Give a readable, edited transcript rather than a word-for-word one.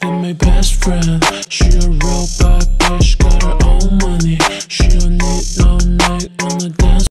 than my best friend. She a real bad bitch, got her own money. She don't need no night on the dance